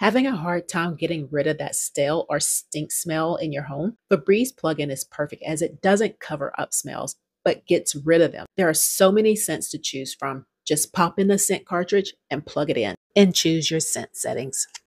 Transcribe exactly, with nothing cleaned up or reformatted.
Having a hard time getting rid of that stale or stink smell in your home? Febreze plugin is perfect as it doesn't cover up smells, but gets rid of them. There are so many scents to choose from. Just pop in the scent cartridge and plug it in and choose your scent settings.